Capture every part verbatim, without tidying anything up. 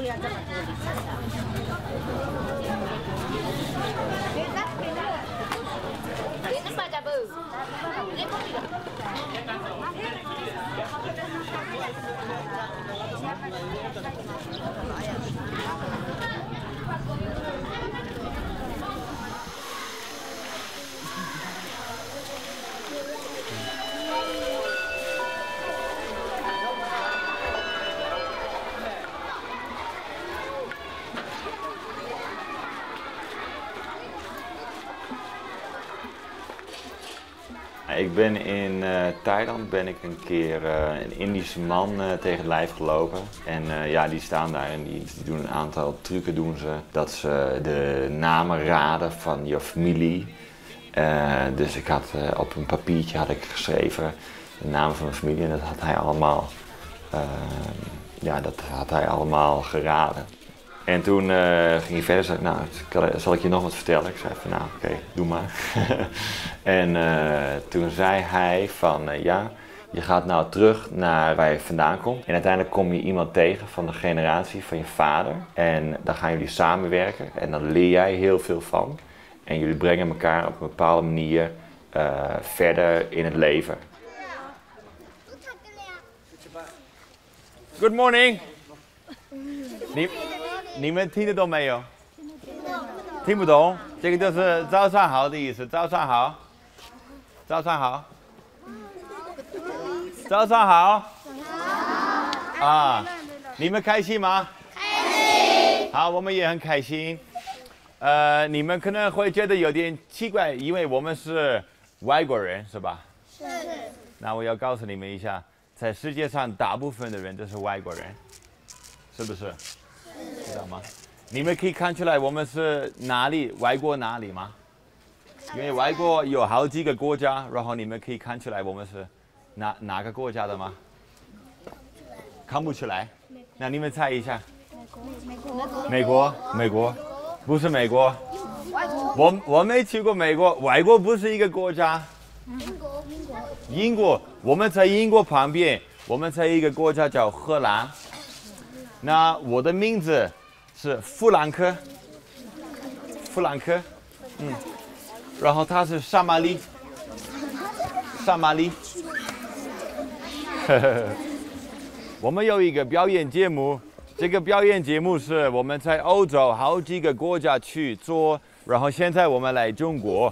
要这么多里程的。Ini pada bu. Ini kopi dong. Ik ben in uh, Thailand ben ik een keer uh, een Indische man uh, tegen het lijf gelopen. En uh, ja, die staan daar en die, die doen een aantal trucken doen ze. Dat ze de namen raden van je familie. Uh, dus ik had uh, op een papiertje had ik geschreven de namen van mijn familie en dat had hij allemaal, uh, ja, dat had hij allemaal geraden. En toen uh, ging hij verder en zei, nou, zal ik je nog wat vertellen? Ik zei van, nou, oké, okay, doe maar. En uh, toen zei hij van, uh, ja, je gaat nou terug naar waar je vandaan komt. En uiteindelijk kom je iemand tegen van de generatie van je vader. En dan gaan jullie samenwerken en dan leer jij heel veel van. En jullie brengen elkaar op een bepaalde manier uh, verder in het leven. Good morning. 你你们听得懂没有？听不懂。这个就是早上好的意思。早上好，早上好，早上好。啊，你们开心吗？开心。好，我们也很开心。呃，你们可能会觉得有点奇怪，因为我们是外国人，是吧？是。那我要告诉你们一下，在世界上大部分的人都是外国人，是不是？知道吗？你们可以看出来我们是哪里外国哪里吗？因为外国有好几个国家，然后你们可以看出来我们是哪哪个国家的吗？看不出来。那你们猜一下。美国。美国。美国。不是美国。我我没去过美国，外国不是一个国家。英国。英国。英国，我们在英国旁边，我们在一个国家叫荷兰。那我的名字是弗兰克，弗兰克，嗯，然后他是沙马里，沙马里，呵呵，我们有一个表演节目，这个表演节目是我们在欧洲好几个国家去做，然后现在我们来中国。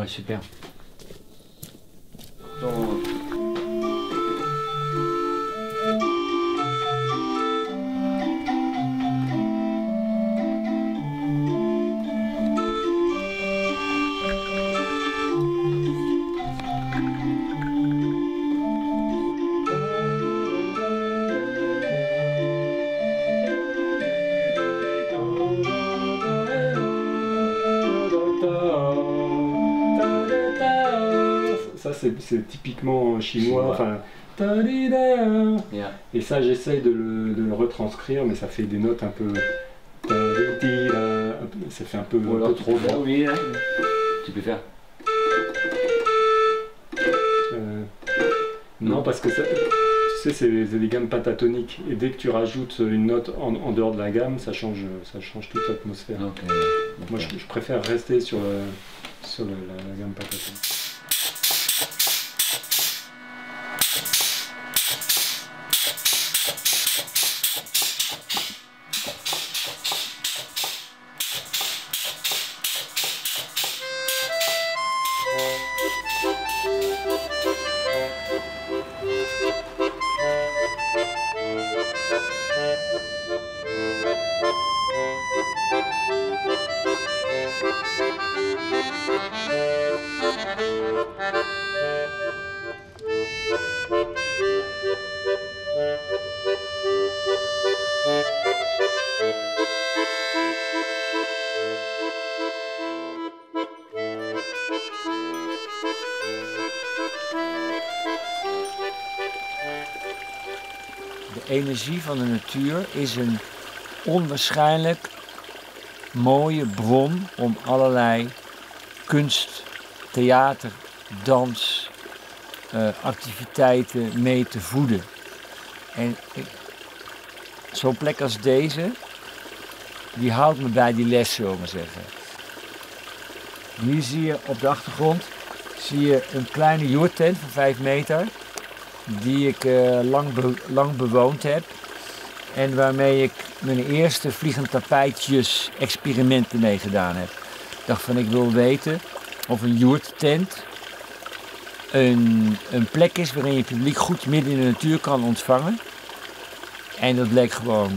super. Ça c'est typiquement chinois, enfin, Yeah. et ça j'essaye de le, de le retranscrire, mais ça fait des notes un peu, ça fait un peu, un peu trop fort. Oui, là. Tu peux faire. Euh, non, parce que ça, tu sais, c'est des gammes pentatoniques, et dès que tu rajoutes une note en, en dehors de la gamme, ça change, ça change toute l'atmosphère. Okay. Moi je, je préfère rester sur, le, sur le, la, la gamme pentatonique. De energie van de natuur is een onwaarschijnlijk mooie bron om allerlei kunst, theater, dans, uh, activiteiten mee te voeden. En zo'n plek als deze, die houdt me bij die les, zullen we maar zeggen. Hier zie je op de achtergrond zie je een kleine joertent van vijf meter. Die ik uh, lang, be lang bewoond heb en waarmee ik mijn eerste vliegend tapijtjes experimenten mee gedaan heb. Ik dacht van ik wil weten of een joerttent een, een plek is waarin je publiek goed midden in de natuur kan ontvangen. En dat bleek gewoon,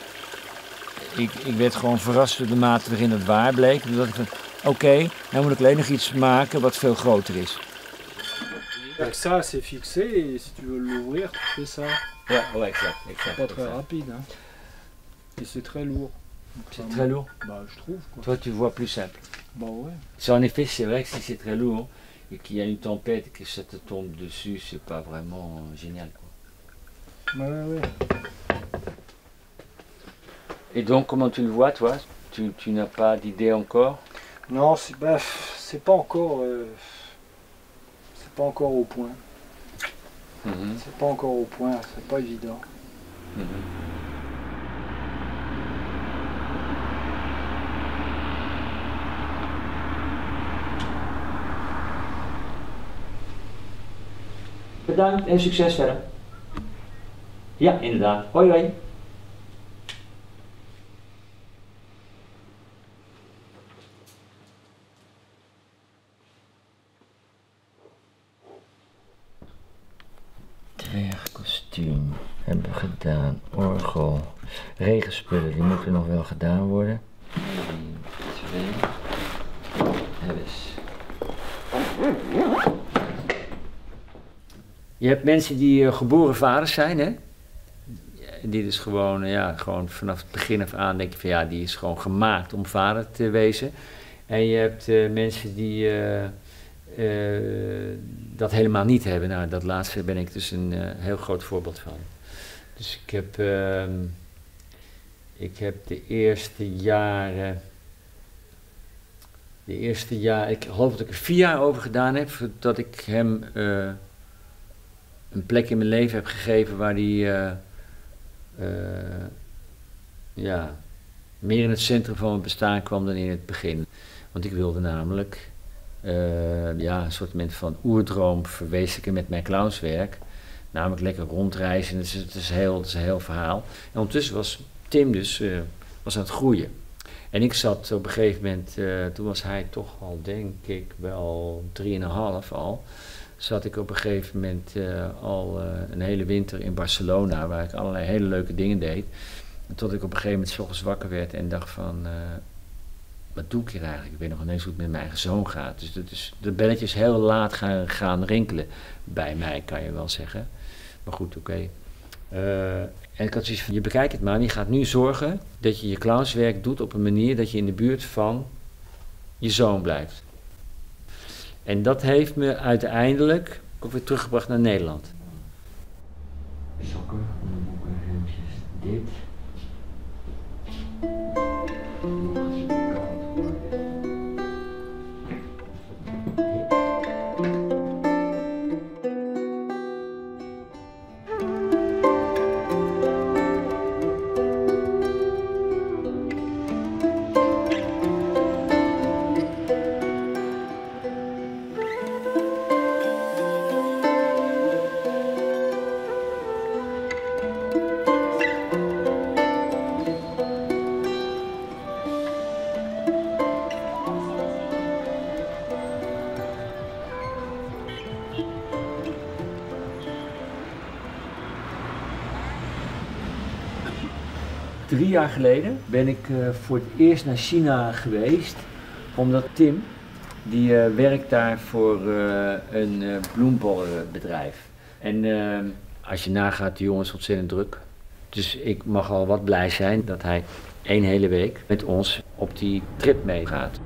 ik, ik werd gewoon verrast door de mate waarin het waar bleek. Dus dacht ik van oké, okay, nou moet ik alleen nog iets maken wat veel groter is. Donc ça c'est fixé et si tu veux l'ouvrir tu fais ça. Ouais, ouais, exact, exact. C'est pas très rapide hein. Et c'est très lourd. C'est très lourd. Bah je trouve quoi. Toi tu vois plus simple. Bah ouais. C'est en effet c'est vrai que si c'est très lourd et qu'il y a une tempête et que ça te tombe dessus, c'est pas vraiment génial quoi. Ouais ouais. Et donc comment tu le vois toi? Tu, tu n'as pas d'idée encore? Non, c'est bah, c'est pas encore euh... pas encore au point. Mm-hmm. C'est pas encore au point, c'est pas évident. Mm-hmm. Bedankt en succes verder. Ja, inderdaad. Hoi hoi. Dwergkostuum hebben we gedaan, orgel, regenspullen, die moeten nog wel gedaan worden. één, twee, hebben ze. Je hebt mensen die uh, geboren vaders zijn, hè? Die dus gewoon, uh, ja, gewoon vanaf het begin af aan denk je van ja, die is gewoon gemaakt om vader te wezen. En je hebt uh, mensen die uh, uh, dat helemaal niet hebben. Nou, dat laatste ben ik dus een uh, heel groot voorbeeld van. Dus ik heb, uh, ik heb de eerste jaren, de eerste jaar, ik geloof dat ik er vier jaar over gedaan heb, voordat ik hem uh, een plek in mijn leven heb gegeven waar hij uh, uh, ja, meer in het centrum van mijn bestaan kwam dan in het begin. Want ik wilde namelijk uh, ja, een soort van oerdroom verwezenlijken met mijn clownswerk. Namelijk lekker rondreizen, het is, het is, heel, het is een heel verhaal. En ondertussen was Tim dus uh, was aan het groeien. En ik zat op een gegeven moment, uh, toen was hij toch al denk ik wel drieënhalf al, zat ik op een gegeven moment uh, al uh, een hele winter in Barcelona, waar ik allerlei hele leuke dingen deed. Tot ik op een gegeven moment 's ochtends wakker werd en dacht van, uh, wat doe ik hier eigenlijk? Ik weet nog ineens hoe het met mijn eigen zoon gaat. Dus dat is, de belletjes heel laat gaan, gaan rinkelen bij mij, kan je wel zeggen. Maar goed, oké. Okay. Uh, en ik had zoiets van, je bekijkt het maar, je gaat nu zorgen dat je je clownswerk doet op een manier dat je in de buurt van je zoon blijft. En dat heeft me uiteindelijk ook weer teruggebracht naar Nederland. Sokken, onderbroeken, hemdjes, dit. Drie jaar geleden ben ik uh, voor het eerst naar China geweest, omdat Tim, die uh, werkt daar voor uh, een uh, bloembollenbedrijf. En uh, als je nagaat, die jongen is ontzettend druk. Dus ik mag al wat blij zijn dat hij één hele week met ons op die trip meegaat.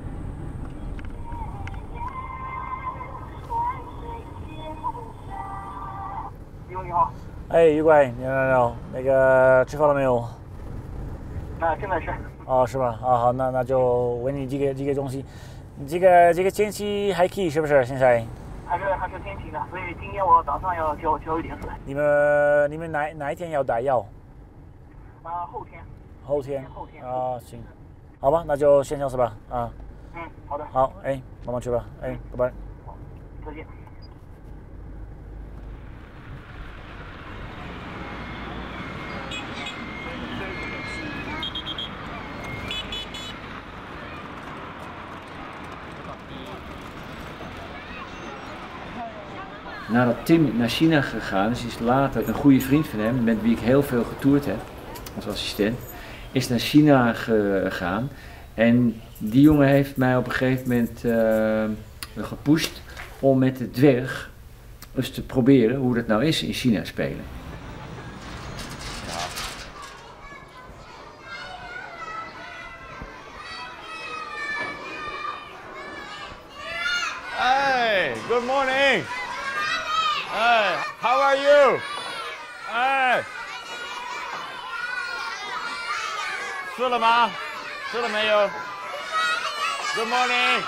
Hey，余怪，你好，你好，那个吃饭了没有？ 啊，正在吃。 哦，是吧？啊，好，那那就问你几个几个东西。你这个这个天气还可以是不是？现在？ 还是还是天气的，所以今天我打算要交交一点水。 你们你们哪哪一天要打药？ 啊，后天。 后天。 后天。 啊，行。好吧，那就先这样子吧。啊。 嗯，好的。 好，哎，慢慢吃吧。哎，拜拜。 好，再见。 Nadat Tim naar China gegaan is, is later een goede vriend van hem, met wie ik heel veel getoerd heb als assistent, is naar China gegaan. En die jongen heeft mij op een gegeven moment uh, gepusht om met de dwerg eens te proberen hoe dat nou is in China spelen. Hey, good morning. Hey, how are you? Hey. 吃了吗？吃了没有 ？Good morning.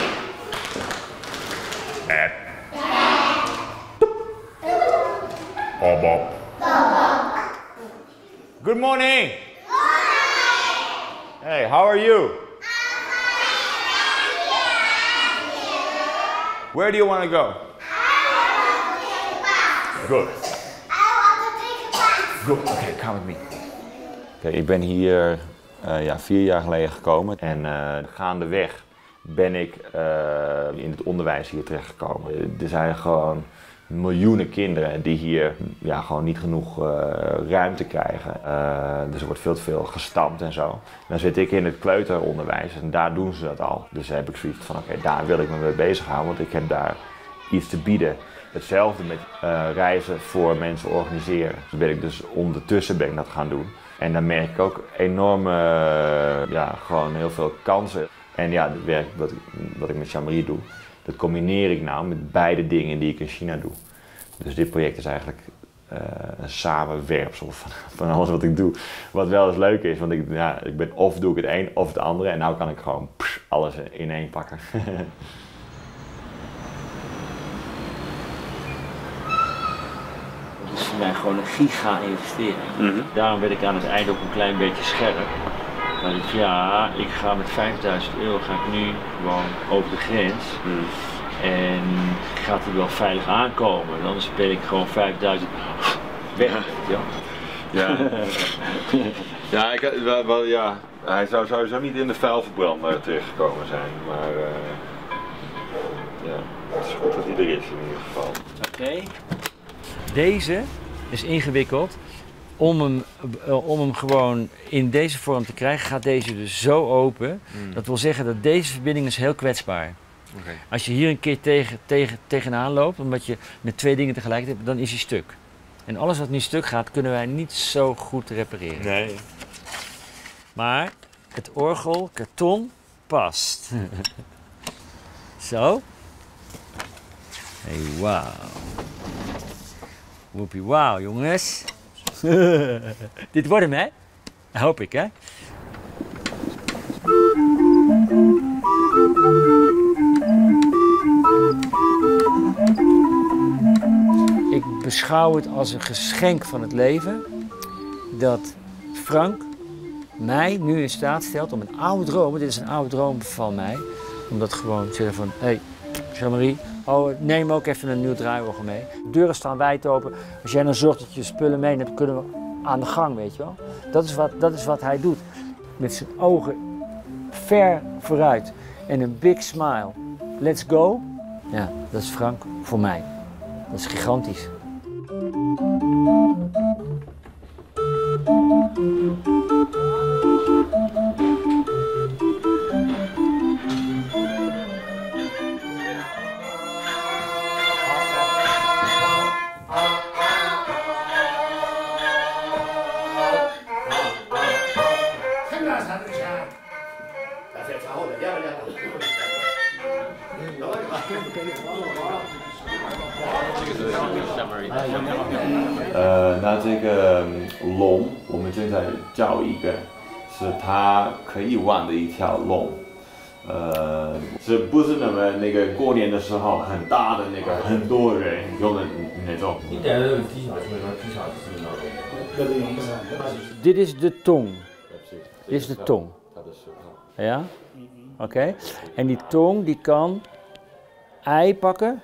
Good morning. Hey, how are you? Where do you want to go? Good. Good. Okay, come with me. Kijk, ik ben hier uh, ja, vier jaar geleden gekomen en uh, gaandeweg ben ik uh, in het onderwijs hier terechtgekomen. Er zijn gewoon miljoenen kinderen die hier ja, gewoon niet genoeg uh, ruimte krijgen. Uh, dus er wordt veel te veel gestampt en zo. Dan zit ik in het kleuteronderwijs en daar doen ze dat al. Dus heb ik zoiets van, oké, okay, daar wil ik me mee bezighouden, want ik heb daar iets te bieden. Hetzelfde met uh, reizen voor mensen organiseren. Dus ben ik dus ondertussen ben ik dat gaan doen. En dan merk ik ook enorme, uh, ja, gewoon heel veel kansen. En ja, het werk wat ik, wat ik met Jeanmarie doe, dat combineer ik nou met beide dingen die ik in China doe. Dus dit project is eigenlijk uh, een samenwerpsel van, van alles wat ik doe. Wat wel eens leuk is, want ik, ja, ik ben of doe ik het een of het andere. En nou kan ik gewoon pss, alles in één pakken. Dat is voor mij gewoon een giga-investering. Mm-hmm. Daarom werd ik aan het einde ook een klein beetje scherp. Maar ik ja, ik ga met vijfduizend euro ga ik nu gewoon over de grens. Mm. En gaat er wel veilig aankomen. Anders ben ik gewoon vijfduizend weg. Ja. Ja. Ja, ik, wel, wel, ja, hij zou sowieso niet in de vuilverbrander terechtgekomen zijn, maar uh, ja, het is goed dat hij er is in ieder geval. Oké. Okay. Deze is ingewikkeld. Om hem, uh, om hem gewoon in deze vorm te krijgen, gaat deze dus zo open. Mm. Dat wil zeggen dat deze verbinding is heel kwetsbaar. Okay. Als je hier een keer tegen, tegen, tegenaan loopt, omdat je met twee dingen tegelijk hebt, dan is hij stuk. En alles wat nu stuk gaat, kunnen wij niet zo goed repareren. Nee. Maar het orgel, karton, past. Zo. Hey, wauw. Woepie wauw, jongens. Dit wordt hem, hè? Hoop ik, hè? Ik beschouw het als een geschenk van het leven dat Frank mij nu in staat stelt om een oude droom, dit is een oude droom van mij, om dat gewoon te zeggen van, hé, hey, Jeanmarie, oh, neem ook even een nieuw draaiorgel mee. De deuren staan wijd open. Als jij dan zorgt dat je spullen meeneemt, dan kunnen we aan de gang, weet je wel. Dat is wat, dat is wat hij doet. Met zijn ogen ver vooruit en een big smile. Let's go. Ja, dat is Frank voor mij. Dat is gigantisch. 呃，那这个龙，我们正在造一个，是它可以玩的一条龙。呃，是不是那么那个过年的时候很大的那个很多人用的那种？ Dit is de tong. Dit is de tong. Ja? Oké. Okay. En die tong die kan ei pakken.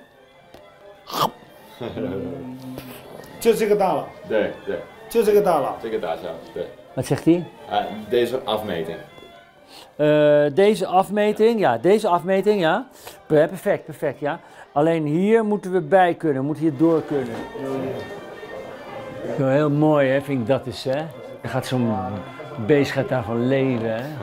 就这个大了。 对对。 就这个大了。 这个大小，对。 Wat zegt hij? Uh, deze afmeting. Uh, deze afmeting, ja, deze afmeting, ja. Perfect, perfect, ja. Alleen hier moeten we bij kunnen, we moeten hier door kunnen. Zo heel mooi, hè, vind ik dat is, hè. Er gaat zo'n beest gaat daarvan leven, hè.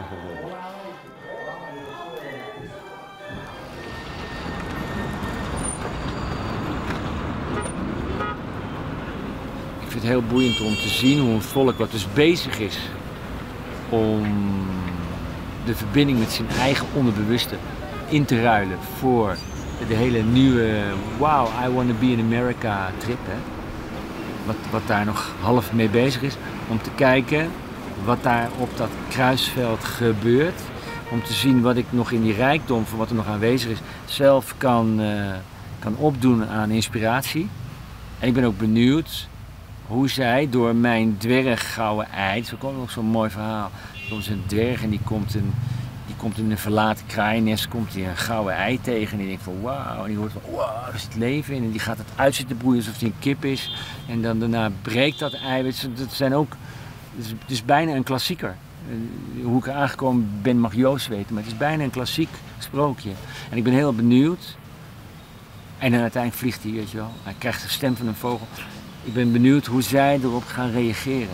Ik vind het heel boeiend om te zien hoe een volk wat dus bezig is om de verbinding met zijn eigen onderbewuste in te ruilen voor de hele nieuwe wow, I want to be in America trip. Hè? Wat, wat daar nog half mee bezig is. Om te kijken wat daar op dat kruisveld gebeurt. Om te zien wat ik nog in die rijkdom van wat er nog aanwezig is zelf kan, uh, kan opdoen aan inspiratie. En ik ben ook benieuwd hoe zij door mijn dwerggouden ei, zo komt nog zo'n mooi verhaal. Er komt een dwerg en die komt, een, die komt in een verlaten kraaiennest, komt hij een gouden ei tegen en die denkt van wauw, en die hoort van wauw, er zit leven in en die gaat het uit zitten broeien alsof hij een kip is. En dan daarna breekt dat ei, dat zijn ook, het is, het is bijna een klassieker. Hoe ik er aangekomen ben mag Joost weten, maar het is bijna een klassiek sprookje. En ik ben heel benieuwd. En dan uiteindelijk vliegt hij, weet je wel. Hij krijgt de stem van een vogel. Ik ben benieuwd hoe zij erop gaan reageren.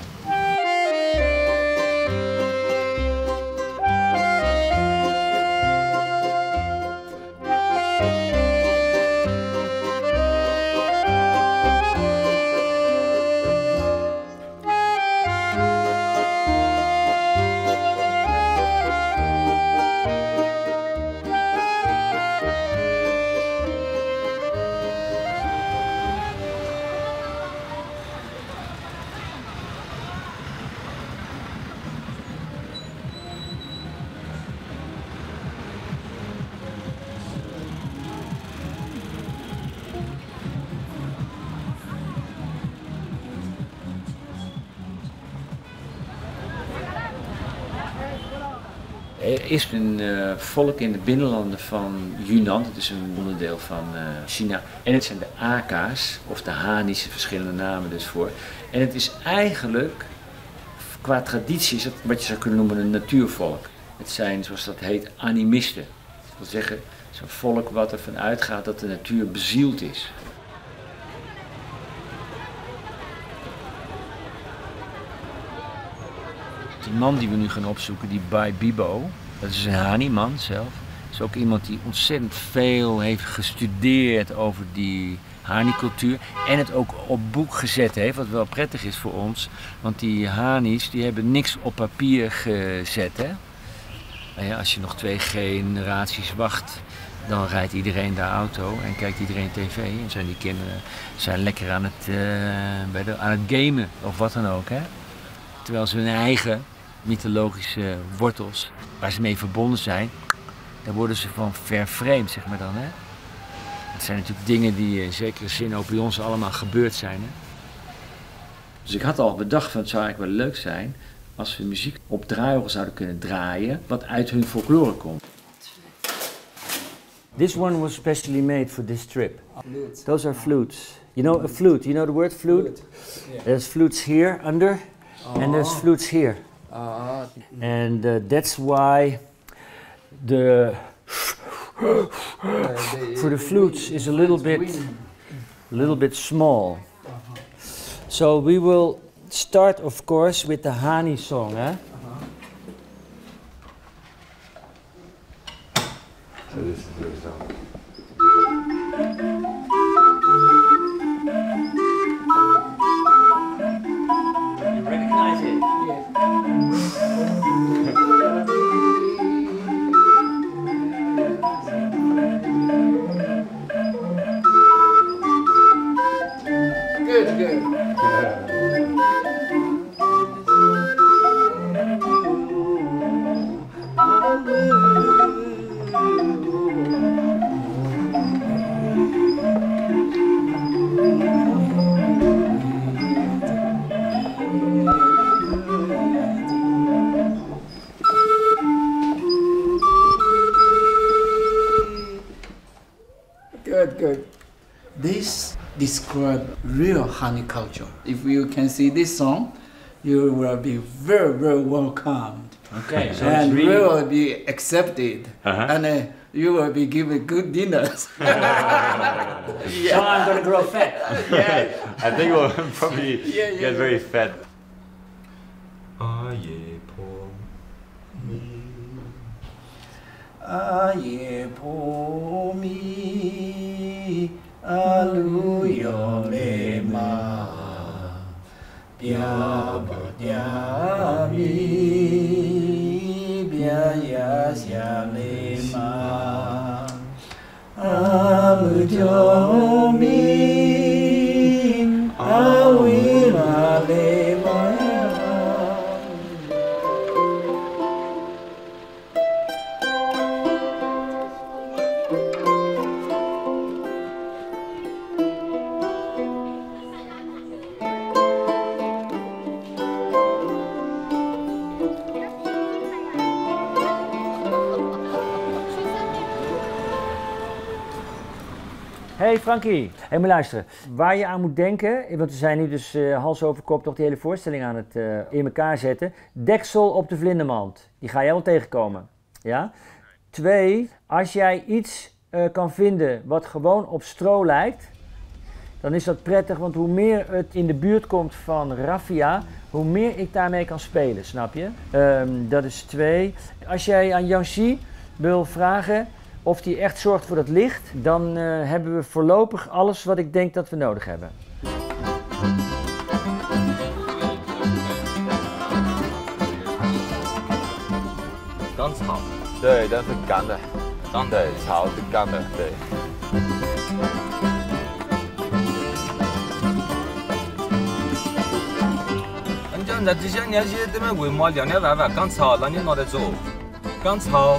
Er is een uh, volk in de binnenlanden van Yunnan, dat is een onderdeel van uh, China. En het zijn de Aka's, of de Hanische, verschillende namen dus voor. En het is eigenlijk Qua traditie is het wat je zou kunnen noemen een natuurvolk. Het zijn, zoals dat heet, animisten. Dat wil zeggen, het is een volk wat ervan uitgaat dat de natuur bezield is. Die man die we nu gaan opzoeken, die Bai Bibo, dat is een Hani-man zelf. Dat is ook iemand die ontzettend veel heeft gestudeerd over die Hani-cultuur en het ook op boek gezet heeft, wat wel prettig is voor ons. Want die Hanis die hebben niks op papier gezet. Hè? Nou ja, als je nog twee generaties wacht, dan rijdt iedereen de auto en kijkt iedereen tv. En zijn die kinderen zijn lekker aan het, uh, bij de, aan het gamen of wat dan ook. Hè? Terwijl ze hun eigen mythologische wortels, waar ze mee verbonden zijn, daar worden ze van vervreemd, zeg maar dan. Hè? Het zijn natuurlijk dingen die in zekere zin ook bij ons allemaal gebeurd zijn. Hè? Dus ik had al bedacht van het zou eigenlijk wel leuk zijn als we muziek op draaiorgel zouden kunnen draaien wat uit hun folklore komt. This one was specially made for this trip. Those are flutes. You know a flute, you know the word flute? There's flutes here under and there's flutes here. And uh, that's why the for the flutes is a little bit a little bit small. So we will start of course with the Hani song, eh? So this is the song. You recognize it? Good, good. Good, good. This describes real Hani culture. If you can see this song, you will be very, very welcomed. Okay, so and it's you really... will be accepted. Uh-huh. And uh, you will be given good dinners. Yeah. So I'm gonna grow fat. Yeah. I think we'll probably Yeah, yeah, get yeah. very fat. 아예 봄이 아예 봄이 알루요레마 벼버냐미 벼야샤레마 아무조미 아위라레마. Hey Frankie, hey, maar luister, waar je aan moet denken, want we zijn nu dus uh, hals over kop toch die hele voorstelling aan het uh, in elkaar zetten. Deksel op de vlindermand, die ga jij wel tegenkomen. Ja? Twee, als jij iets uh, kan vinden wat gewoon op stro lijkt, dan is dat prettig, want hoe meer het in de buurt komt van raffia, hoe meer ik daarmee kan spelen, snap je? Um, dat is twee. Als jij aan Jeanmarie wil vragen of die echt zorgt voor dat licht, dan uh, hebben we voorlopig alles wat ik denk dat we nodig hebben. 干草， 对，但是干的， 干对，草是干的，对。 人家那这些年轻人们为嘛两两万万干草，让你拿来做干草。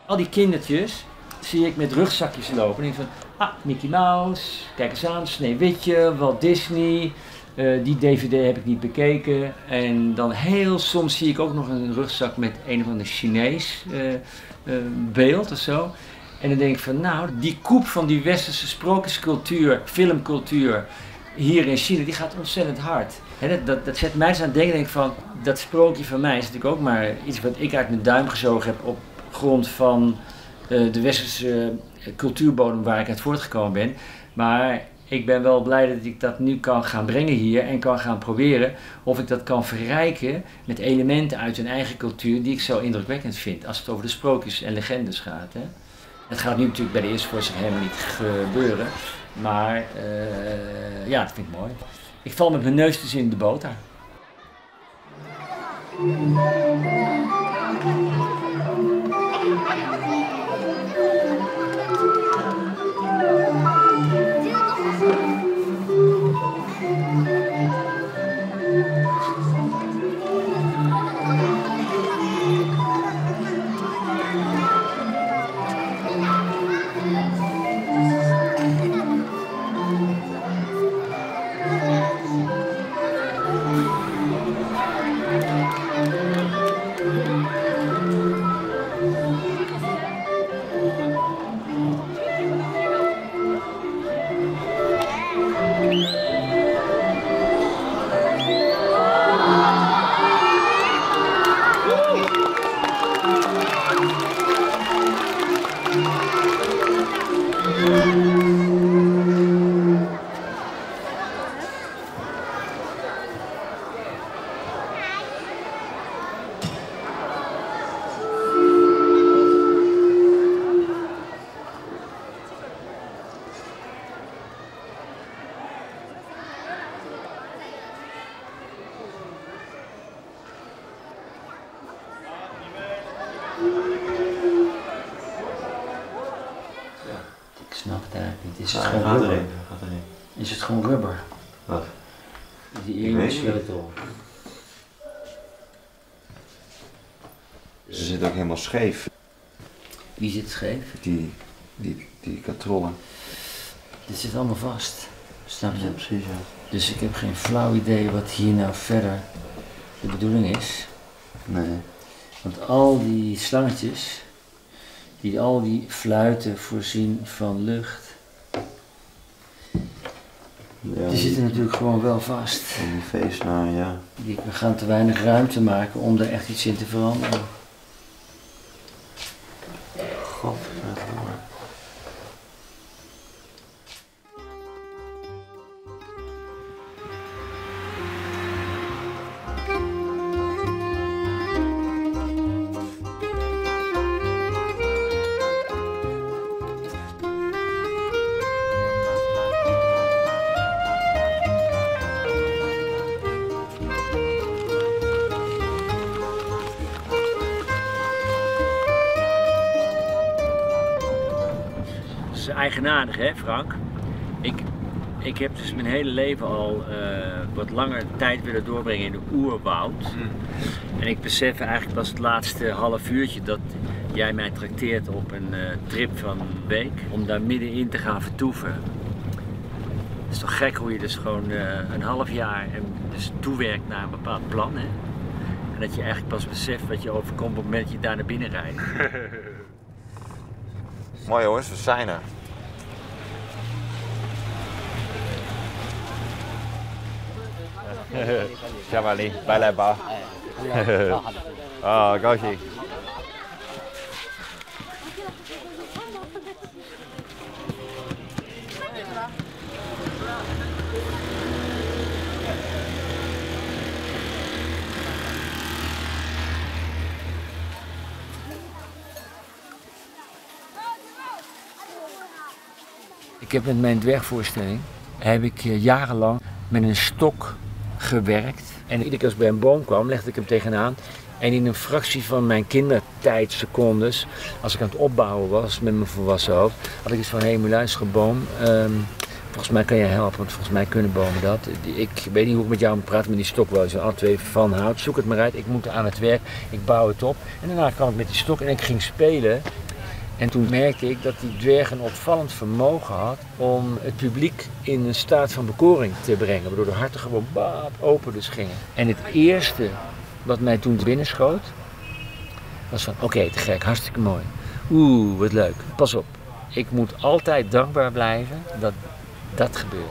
Al die kindertjes zie ik met rugzakjes lopen en denk van, ah, Mickey Mouse, kijk eens aan, Sneeuwwitje, Walt Disney, uh, die D V D heb ik niet bekeken. En dan heel soms zie ik ook nog een rugzak met een of ander Chinees uh, uh, beeld of zo. En dan denk ik van, nou, die koep van die westerse sprookjescultuur, filmcultuur hier in China, die gaat ontzettend hard. He, dat, dat, dat zet mij eens aan het denken, denk ik van, dat sprookje van mij is natuurlijk ook maar iets wat ik uit mijn duim gezogen heb op grond van uh, de westerse uh, cultuurbodem waar ik uit voortgekomen ben. Maar ik ben wel blij dat ik dat nu kan gaan brengen hier en kan gaan proberen of ik dat kan verrijken met elementen uit hun eigen cultuur die ik zo indrukwekkend vind als het over de sprookjes en legendes gaat. Hè. Het gaat nu natuurlijk bij de eerste voorstelling helemaal niet gebeuren, maar uh, ja, dat vind ik mooi. Ik val met mijn neus dus in de boter. Ik snap het eigenlijk niet. Is het Ah, gewoon gaat rubber? erin, gaat erin. Is het gewoon rubber? Wat? Die Ik weet ene niet. sleutel. Ze zit ook helemaal scheef. Wie zit scheef? Die, die, die katrollen. Dit zit allemaal vast. Snap je? Ja, precies, ja. Dus ik heb geen flauw idee wat hier nou verder de bedoeling is. Nee. Want al die slangetjes, die al die fluiten voorzien van lucht, Ja, die zitten natuurlijk gewoon wel vast. En die feestnaar, ja. Die, we gaan te weinig ruimte maken om er echt iets in te veranderen. God, dat hoor. Dat is eigenaardig, hè Frank? Ik, ik heb dus mijn hele leven al uh, wat langer tijd willen doorbrengen in de oerwoud. Mm. En ik besef eigenlijk pas het laatste half uurtje dat jij mij trakteert op een uh, trip van een week om daar middenin te gaan vertoeven. Het is toch gek hoe je dus gewoon uh, een half jaar en dus toewerkt naar een bepaald plan, hè? En dat je eigenlijk pas beseft wat je overkomt op het moment dat je daar naar binnen rijdt. Mooi jongens, we zijn er. Jeanmarie, bijlijn ba. Ah,高兴. Ik heb met mijn dwergvoorstelling heb ik jarenlang met een stok gewerkt. En iedere keer als ik bij een boom kwam, legde ik hem tegenaan. En in een fractie van mijn kindertijdsecondes, als ik aan het opbouwen was met mijn volwassen hoofd, had ik iets van, hé, hey, luister boom, um, volgens mij kan jij helpen, want volgens mij kunnen bomen dat. Ik weet niet hoe ik met jou moet praten met die stok wel. Ze alle twee van hout, zoek het maar uit, ik moet aan het werk, ik bouw het op. En daarna kwam ik met die stok en ik ging spelen En toen merkte ik dat die dwerg een opvallend vermogen had om het publiek in een staat van bekoring te brengen. Waardoor de harten gewoon baap open dus gingen. En het eerste wat mij toen binnenschoot was van oké, okay, te gek, hartstikke mooi. Oeh, wat leuk. Pas op, ik moet altijd dankbaar blijven dat dat gebeurt.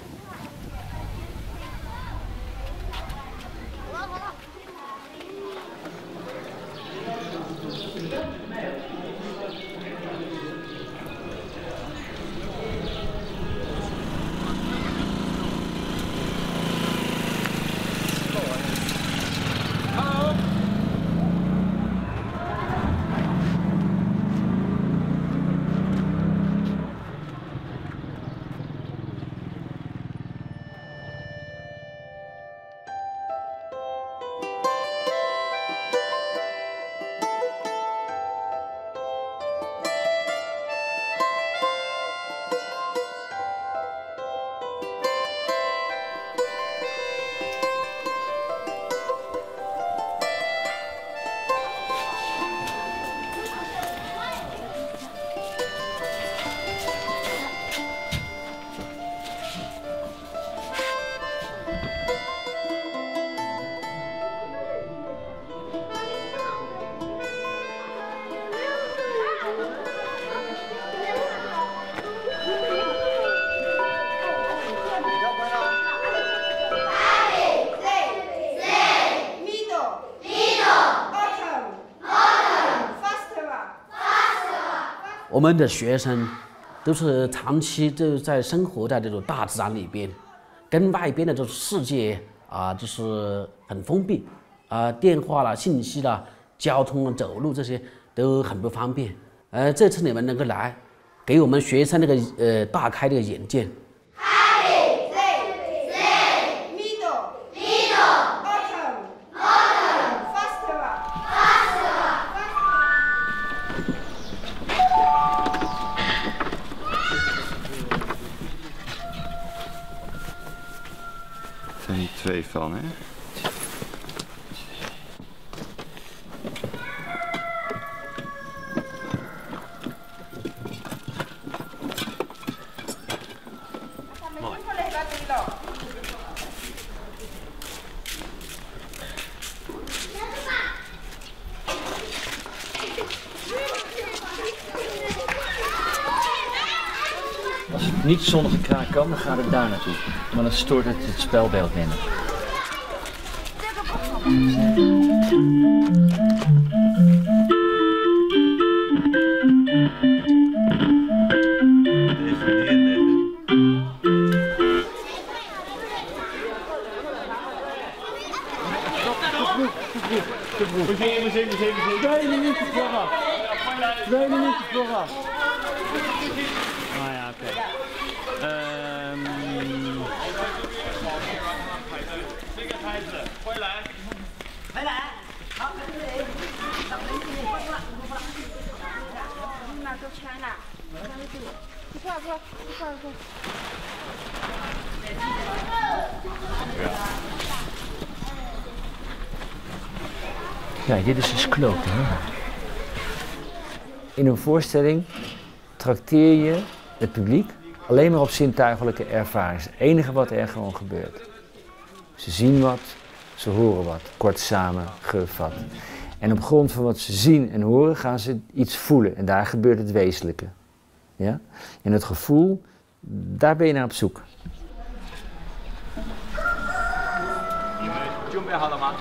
我们的学生都是长期都在生活在这种大自然里边，跟外边的这种世界啊，就是很封闭啊，电话啦、信息啦、交通、走路这些都很不方便。呃，这次你们能够来，给我们学生那个呃大开这个眼界。 Er zijn hier twee van, hè? Mooi. Als het niet zonder gekraak kan, dan gaat het daar naartoe. Maar dan stoort het het spelbeeld minder. Twee minuten vooraf. Twee minuten vooraf. Ah ja, oké. Okay. Um... 这个孩子回来，回来，好， 那都全了，一块块，一块块。 Ja, dit is dus kloten. Hè? In een voorstelling trakteer je het publiek alleen maar op zintuigelijke ervaring. Het enige wat er gewoon gebeurt. Ze zien wat, ze horen wat. Kort samen gevat. En op grond van wat ze zien en horen gaan ze iets voelen. En daar gebeurt het wezenlijke. Ja? En het gevoel, daar ben je naar op zoek. 准备好了吗？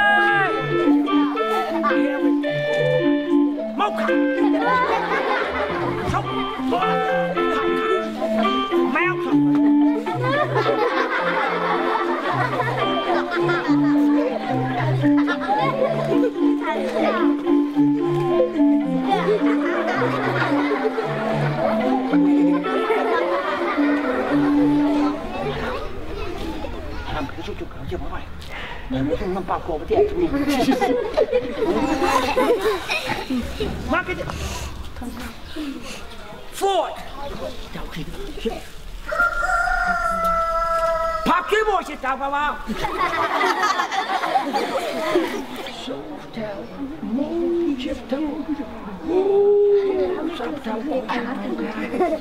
Mouk! 就就搞这不坏，你们就能把锅不点出来。妈给你。Forward， 掉开的。怕给我些打爸爸。手头，梦接头，哦，手头我看看。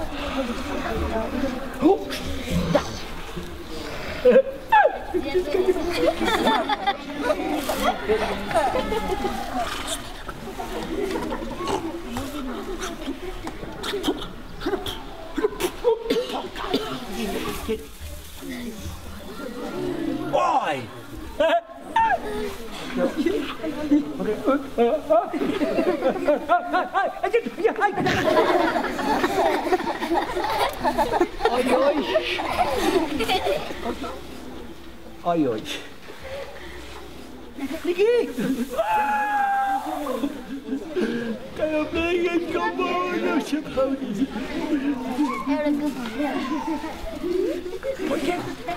哦，打。Boy! Oj, oj. Oj, oj. Ligi! Kayak pengen kamu nak cepat. Okey.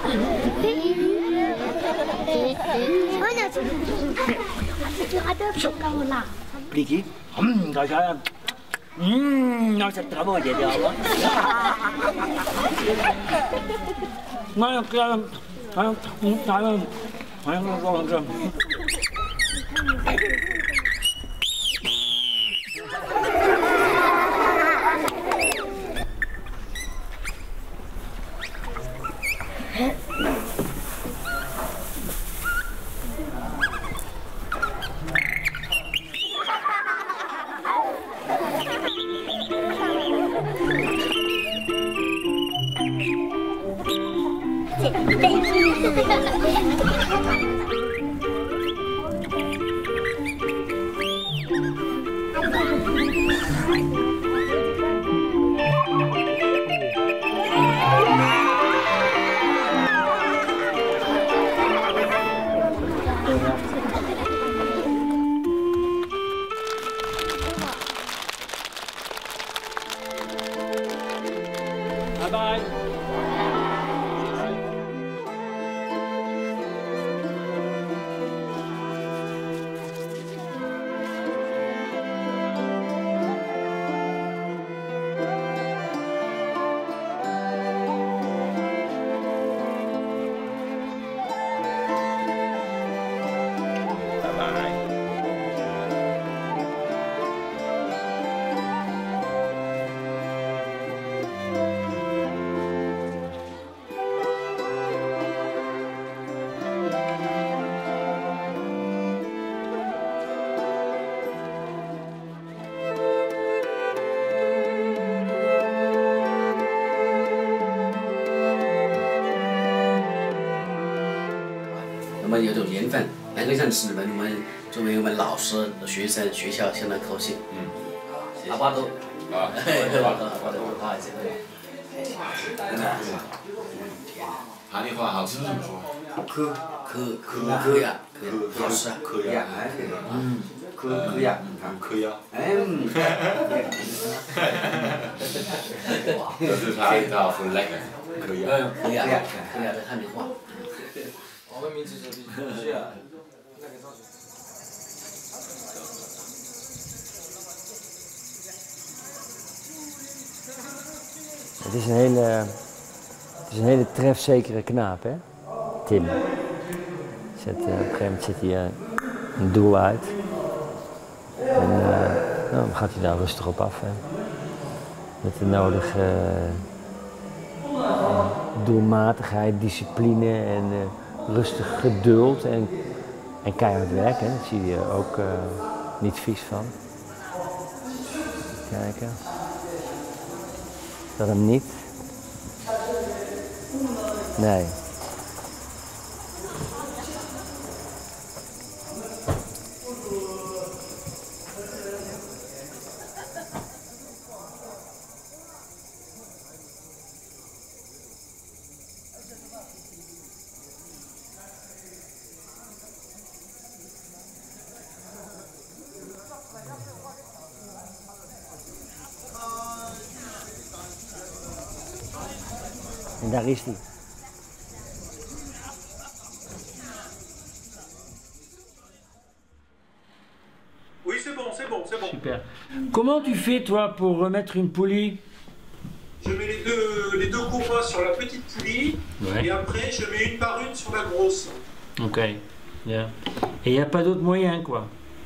Mana tu? Tu ada kau lah. Ligi? Hmm, kau jangan. Hmm, nak cepat apa je dia apa? Mana kau? Mana? Mana? Mana kau macam? Bye bye. 我们有种缘分，能够认识你们，我们作为我们老师、学生、学校相当高兴。嗯，阿巴多，啊，阿巴多，阿巴多，不好意思。 哈尼话好吃怎么说？ 可可可可呀，可好吃啊， 可呀， 嗯，可可呀， 可呀， 嗯， 这是他一套很 like 可呀， 可呀，可呀的汉语话。 我们名字是是啊，那个上去。 Het is een hele, het is een hele trefzekere knaap, hè? Tim. Zet, uh, op een gegeven moment zet hij uh, een doel uit. En uh, nou, dan gaat hij daar rustig op af, hè? Met de nodige uh, doelmatigheid, discipline en uh, rustig geduld en, en keihard werken. Daar zie je er ook uh, niet vies van. Even kijken. Dat hem niet? Nee. En daar is hij. super. Comment tu fais toi pour remettre une poulie? Je mets les deux, les deux compas sur la petite poulie, ouais. Et après je mets une par une sur la grosse. Ok, ja. En je hebt pas d'autre moyen quoi?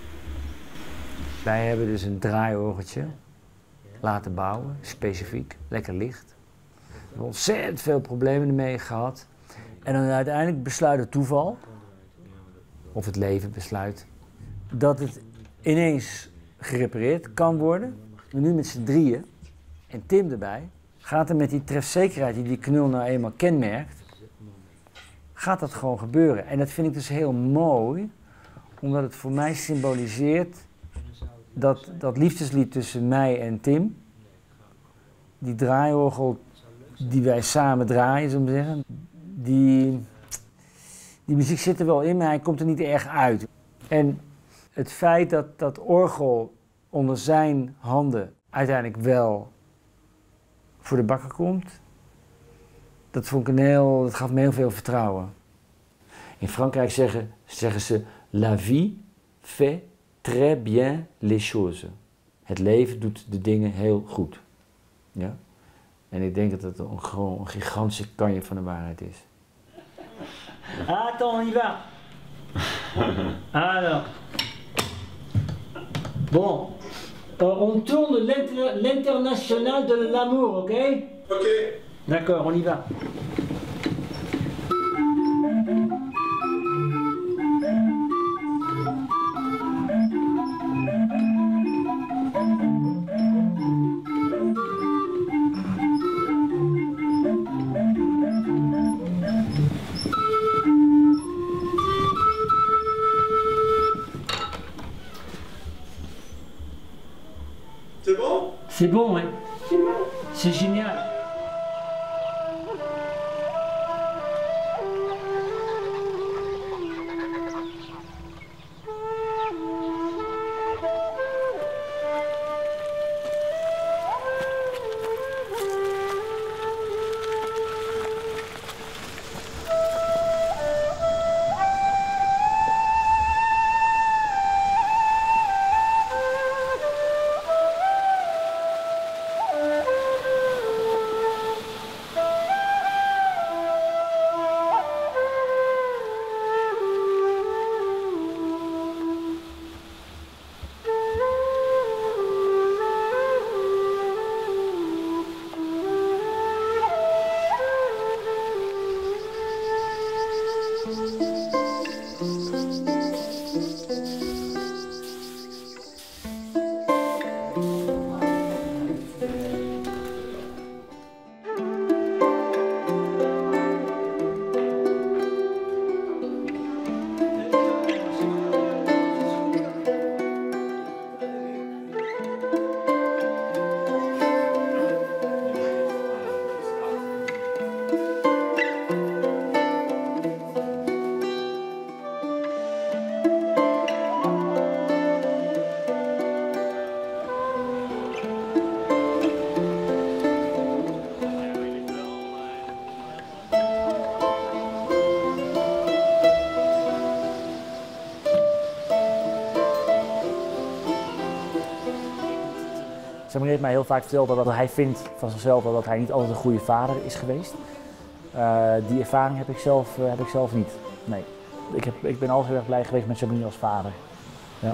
Wij hebben dus een draaiorgeltje laten bouwen, specifiek, lekker licht. We hebben ontzettend veel problemen ermee gehad. En dan uiteindelijk besluit het toeval, of het leven besluit, dat het ineens gerepareerd kan worden. Maar nu met z'n drieën, en Tim erbij, gaat er met die trefzekerheid die die knul nou eenmaal kenmerkt, gaat dat gewoon gebeuren. En dat vind ik dus heel mooi, omdat het voor mij symboliseert dat, dat liefdeslied tussen mij en Tim, die draaiorgel die wij samen draaien, zullen we zeggen, die, die muziek zit er wel in, maar hij komt er niet erg uit. En het feit dat dat orgel onder zijn handen uiteindelijk wel voor de bakker komt, dat vond ik een heel, dat gaf me heel veel vertrouwen. In Frankrijk zeggen, zeggen ze, la vie fait très bien les choses. Het leven doet de dingen heel goed. Ja? En ik denk dat het een, gewoon een gigantische kanje van de waarheid is. Attends, on y va. Alors. Bon. Euh, on tourne l'international de l'amour, ok? Ok. D'accord, on y va. C'est bon? C'est bon, oui. C'est génial. Jeanmarie heeft mij heel vaak verteld dat hij vindt van zichzelf dat hij niet altijd een goede vader is geweest. Uh, die ervaring heb ik zelf, uh, heb ik zelf niet. Nee. Ik, heb, ik ben altijd heel erg blij geweest met Jeanmarie als vader. Ja.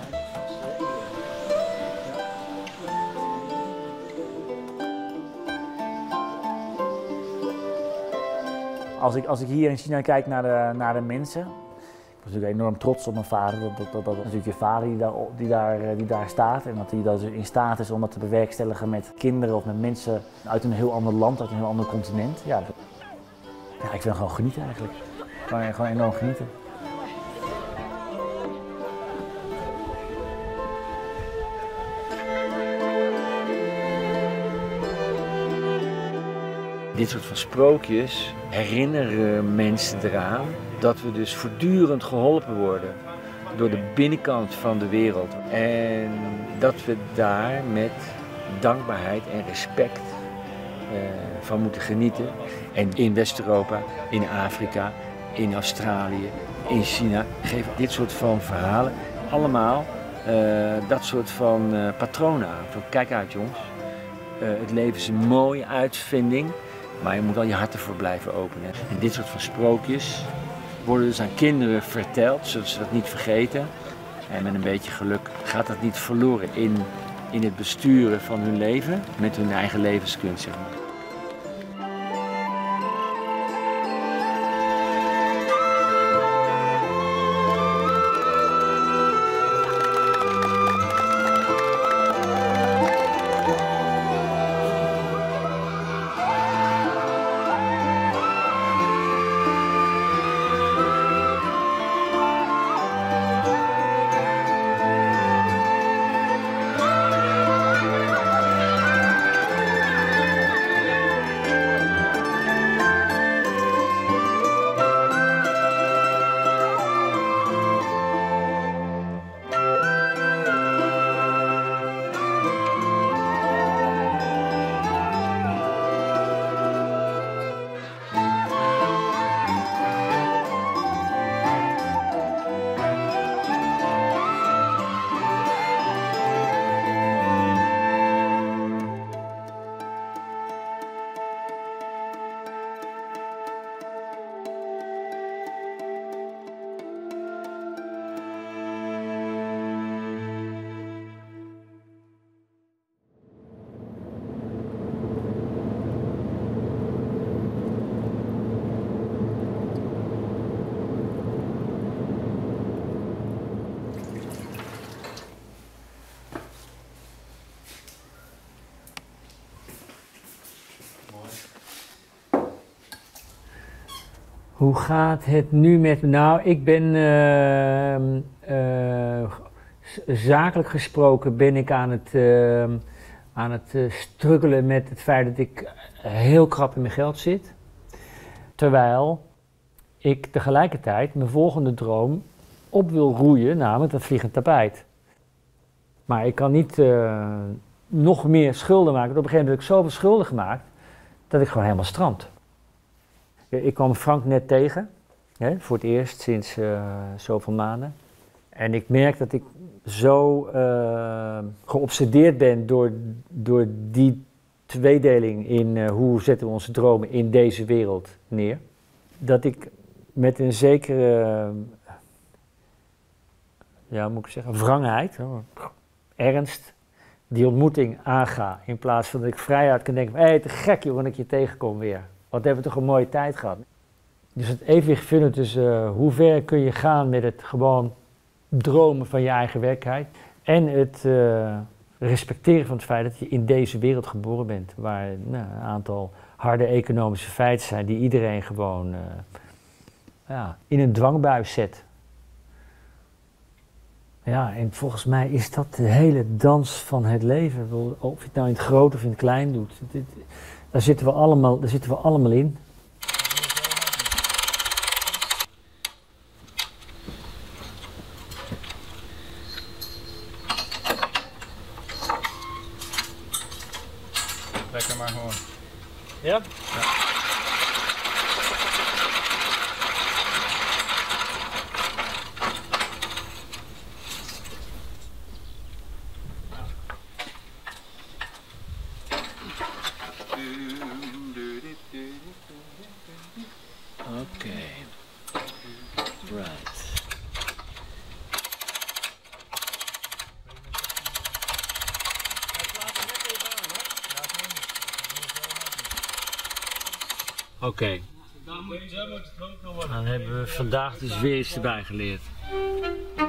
Als ik, als ik hier in China kijk naar de, naar de mensen, ik ben natuurlijk enorm trots op mijn vader. Dat, dat, dat, dat is natuurlijk je vader die daar, die, daar, die daar staat en dat hij dat in staat is om dat te bewerkstelligen met kinderen of met mensen uit een heel ander land, uit een heel ander continent. Ja, dat, ja ik vind het gewoon genieten eigenlijk. Gewoon, gewoon enorm genieten. Dit soort van sprookjes herinneren mensen eraan dat we dus voortdurend geholpen worden door de binnenkant van de wereld. En dat we daar met dankbaarheid en respect uh, van moeten genieten. En in West-Europa, in Afrika, in Australië, in China geven dit soort van verhalen allemaal uh, dat soort van uh, patronen aan. Van kijk uit jongens, uh, het leven is een mooie uitvinding, maar je moet wel je hart ervoor blijven openen. En dit soort van sprookjes worden dus aan kinderen verteld, zodat ze dat niet vergeten. En met een beetje geluk gaat dat niet verloren in, in het besturen van hun leven, met hun eigen levenskunst, zeg maar. Hoe gaat het nu met me? Nou, ik ben uh, uh, zakelijk gesproken ben ik aan het, uh, aan het uh, struggelen met het feit dat ik heel krap in mijn geld zit. Terwijl ik tegelijkertijd mijn volgende droom op wil roeien, namelijk dat vliegend tapijt. Maar ik kan niet uh, nog meer schulden maken. Want op een gegeven moment heb ik zoveel schulden gemaakt dat ik gewoon helemaal strand. Ik kwam Frank net tegen, hè, voor het eerst sinds uh, zoveel maanden. En ik merk dat ik zo uh, geobsedeerd ben door, door die tweedeling in uh, hoe zetten we onze dromen in deze wereld neer. Dat ik met een zekere, uh, ja, moet ik zeggen, wrangheid, uh, ernst, die ontmoeting aanga. In plaats van dat ik vrijuit kan denken van, hé, hey, te gek joh, wanneer ik je tegenkom weer. Wat hebben we toch een mooie tijd gehad. Dus het evenwicht vinden tussen uh, hoe ver kun je gaan met het gewoon dromen van je eigen werkelijkheid. En het uh, respecteren van het feit dat je in deze wereld geboren bent. Waar nou, een aantal harde economische feiten zijn die iedereen gewoon uh, ja, in een dwangbuis zet. Ja, en volgens mij is dat de hele dans van het leven. Of je het nou in het groot of in het klein doet. Daar zitten we allemaal, daar zitten we allemaal in. Lekker maar gewoon. Ja? Ja. Okay. Right. Oké. Okay. Dan hebben we vandaag dus weer iets erbij geleerd.